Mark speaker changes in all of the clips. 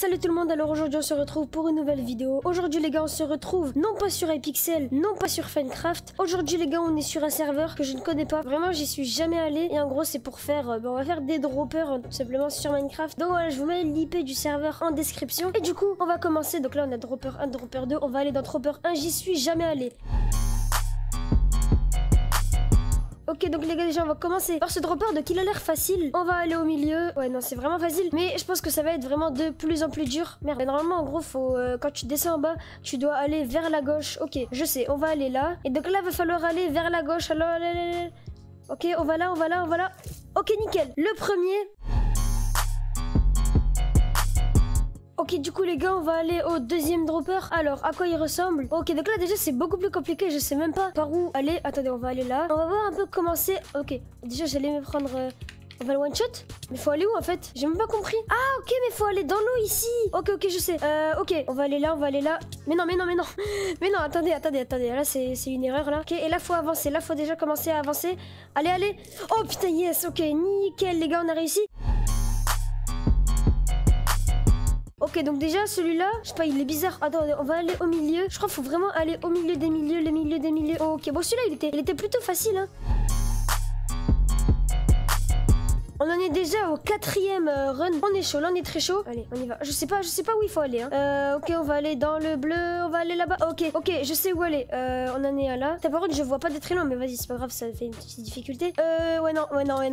Speaker 1: Salut tout le monde, alors aujourd'hui on se retrouve pour une nouvelle vidéo. Aujourd'hui les gars on se retrouve non pas sur Hypixel, non pas sur Funkraft. Aujourd'hui les gars on est sur un serveur que je ne connais pas. Vraiment j'y suis jamais allé. Et en gros c'est pour faire, on va faire des droppers tout simplement sur Minecraft. Donc voilà, je vous mets l'IP du serveur en description. Et du coup on va commencer. Donc là on a dropper 1, dropper 2. On va aller dans dropper 1, j'y suis jamais allé. Ok, donc les gars, déjà on va commencer par ce dropper de qu'il a l'air facile. On va aller au milieu. Ouais, non, c'est vraiment facile. Mais je pense que ça va être vraiment de plus en plus dur. Merde, normalement, en gros, faut quand tu descends en bas, tu dois aller vers la gauche. Ok, je sais, on va aller là. Et donc là, il va falloir aller vers la gauche. Alors, allez. Ok, on va là. Ok, nickel. Le premier. Ok, du coup les gars, on va aller au deuxième dropper. Alors, à quoi il ressemble? Ok, donc là déjà c'est beaucoup plus compliqué, je sais même pas par où aller. Attendez, on va aller là. On va voir un peu comment c'est. Ok, déjà j'allais me prendre... On va le one shot? Mais faut aller où en fait? J'ai même pas compris. Ah ok, mais faut aller dans l'eau ici. Ok, je sais. Ok, on va aller là. Mais non. Mais non, attendez. Là c'est une erreur là. Ok, et là faut avancer. Là faut déjà commencer à avancer. Allez. Oh putain, yes, ok, nickel les gars, on a réussi. Ok, donc déjà celui-là, je sais pas, il est bizarre. Attends, on va aller au milieu. Je crois qu'il faut vraiment aller au milieu des milieux, les milieux des milieux. Ok, bon celui-là il était plutôt facile hein. On en est déjà au 4e run. On est chaud, là on est très chaud. Allez, on y va. Je sais pas où il faut aller hein. Ok, on va aller dans le bleu. On va aller là-bas. Ok, je sais où aller. On en est là. Par contre, je vois pas des très loin, mais vas-y, c'est pas grave, ça fait une petite difficulté. Ouais non.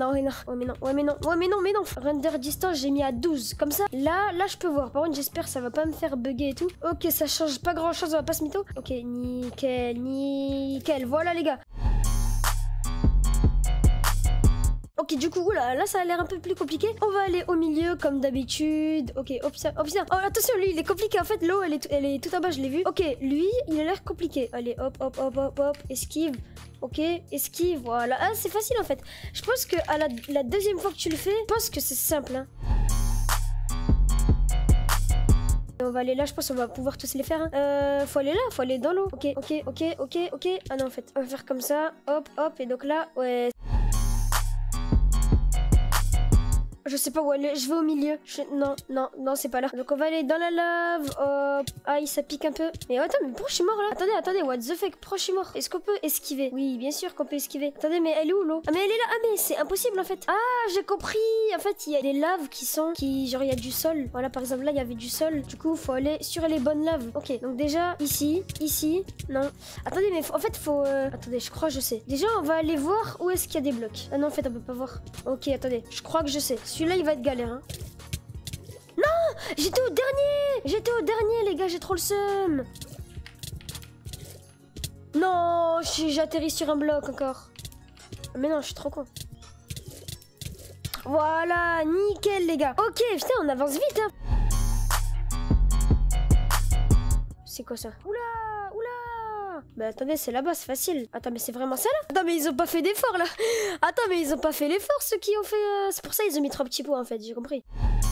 Speaker 1: Render distance, j'ai mis à 12. Comme ça, là, je peux voir. Par contre, j'espère que ça va pas me faire bugger et tout. Ok, ça change pas grand-chose, on va pas se mytho. Ok, nickel. Voilà les gars. Ok, du coup, là ça a l'air un peu plus compliqué. On va aller au milieu comme d'habitude. Ok, hop ça. Oh attention, lui il est compliqué en fait. L'eau elle est tout en bas, je l'ai vu. Ok, lui il a l'air compliqué. Allez, hop, esquive. Ok, esquive, voilà. Ah, c'est facile en fait. Je pense que à la deuxième fois que tu le fais, je pense que c'est simple hein. On va aller là, je pense qu'on va pouvoir tous les faire hein. Faut aller là, faut aller dans l'eau. Ok. Ah non en fait, on va faire comme ça. Hop, et donc là, ouais. Je sais pas où aller, je vais au milieu. Non, c'est pas là. Donc on va aller dans la lave. Hop. Aïe, ça pique un peu. Mais attends, mais pourquoi je suis mort là? Attendez, what the fuck? Pourquoi je suis mort? Est-ce qu'on peut esquiver? Oui, bien sûr qu'on peut esquiver. Attendez, mais elle est où l'eau? Ah, mais elle est là. Ah, mais c'est impossible en fait. Ah, j'ai compris. En fait, il y a des laves genre, il y a du sol. Voilà, par exemple, là, il y avait du sol. Du coup, faut aller sur les bonnes laves. Ok, donc déjà, ici. Non. Attendez, mais en fait, faut. Attendez, je crois que je sais. Déjà, on va aller voir où est-ce qu'il y a des blocs. Ah non, en fait, on peut pas voir. Ok, attendez, je crois que je sais. Celui-là, il va être galère, hein. Non! J'étais au dernier, les gars, j'ai trop le seum. Non, j'ai atterri sur un bloc encore. Mais non, je suis trop con. Voilà, nickel, les gars. Ok, putain, on avance vite, hein. C'est quoi ça? Oula! Mais attendez, c'est là-bas, c'est facile. Attends, mais c'est vraiment ça là? Attends, mais ils ont pas fait d'effort là. Attends, mais ils ont pas fait l'effort ceux qui ont fait... C'est pour ça ils ont mis 3 petits pots en fait, j'ai compris.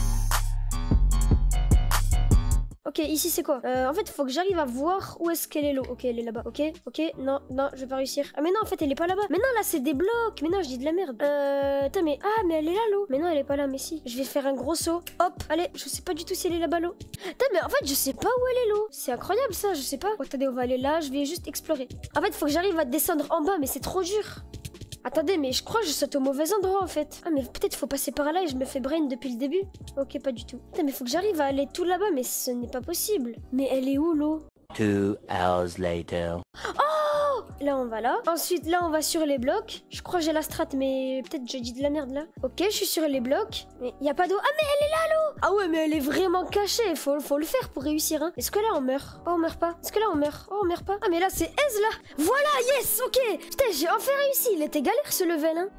Speaker 1: Ok, ici c'est quoi? En fait, il faut que j'arrive à voir où est-ce qu'elle est l'eau. Ok, elle est là-bas. Ok, non, je vais pas réussir. Ah, mais non, en fait, elle est pas là-bas. Mais non, là, c'est des blocs. Mais non, je dis de la merde. Attends, mais... Ah, mais elle est là, l'eau. Mais non, elle est pas là, mais si. Je vais faire un gros saut. Hop, allez, je sais pas du tout si elle est là-bas, l'eau. Attends, mais en fait, je sais pas où elle est, l'eau. C'est incroyable, ça, je sais pas. Oh, attendez, on va aller là, je vais juste explorer. En fait, il faut que j'arrive à descendre en bas, mais c'est trop dur. Attendez, mais je crois que je saute au mauvais endroit en fait. Ah, mais peut-être faut passer par là et je me fais brain depuis le début. Ok, pas du tout. Putain, mais faut que j'arrive à aller tout là-bas, mais ce n'est pas possible. Mais elle est où l'eau?
Speaker 2: 2 hours later.
Speaker 1: Oh! Là, on va là. Ensuite, là, on va sur les blocs. Je crois que j'ai la strat, mais peut-être je dis de la merde là. Ok, je suis sur les blocs. Mais il n'y a pas d'eau. Ah, mais elle est là, l'eau! Ah ouais, mais elle est vraiment cachée. Faut le faire pour réussir, hein. Est-ce que là, on meurt? Oh, on meurt pas. Est-ce que là, on meurt? Oh, on meurt pas. Ah, mais là, c'est aise, là. Voilà, yes, ok. Putain, j'ai enfin réussi. Il était galère, ce level, hein.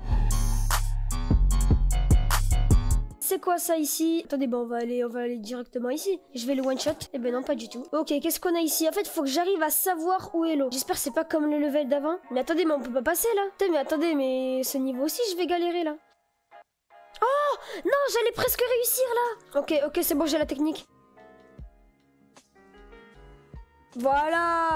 Speaker 1: C'est quoi ça ici? Attendez, bon, on va aller directement ici. Je vais le one shot. Eh ben non, pas du tout. Ok, qu'est-ce qu'on a ici? En fait, il faut que j'arrive à savoir où est l'eau. J'espère que c'est pas comme le level d'avant. Mais attendez, mais on peut pas passer là. Putain, mais attendez, mais ce niveau aussi, je vais galérer là. Oh non, j'allais presque réussir là. Ok, c'est bon, j'ai la technique.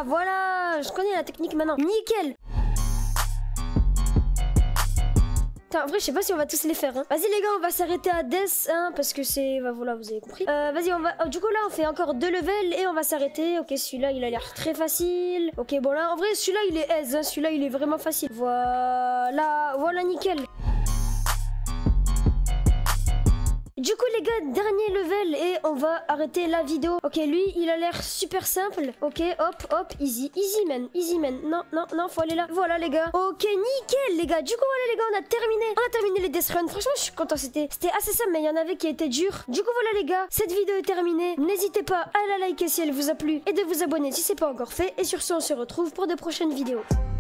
Speaker 1: Voilà, je connais la technique maintenant. Nickel. Putain, en vrai, je sais pas si on va tous les faire. Hein. Vas-y, les gars, on va s'arrêter à Death, hein, parce que c'est... Bah, voilà, vous avez compris. Vas-y, on va... Oh, du coup, là, on fait encore 2 levels et on va s'arrêter. Ok, celui-là, il a l'air très facile. Ok, bon, là, en vrai, celui-là, il est aise. Hein. Celui-là, il est vraiment facile. Voilà, voilà, nickel. Du coup les gars, dernier level et on va arrêter la vidéo. Ok, lui il a l'air super simple. Ok, hop, hop, easy, easy man, easy man. Non, non, non, faut aller là. Voilà les gars. Ok, nickel les gars. Du coup voilà les gars, on a terminé les death runs. Franchement je suis content, c'était assez simple mais il y en avait qui étaient durs. Du coup voilà les gars, cette vidéo est terminée. N'hésitez pas à la liker si elle vous a plu et de vous abonner si c'est pas encore fait. Et sur ce on se retrouve pour de prochaines vidéos.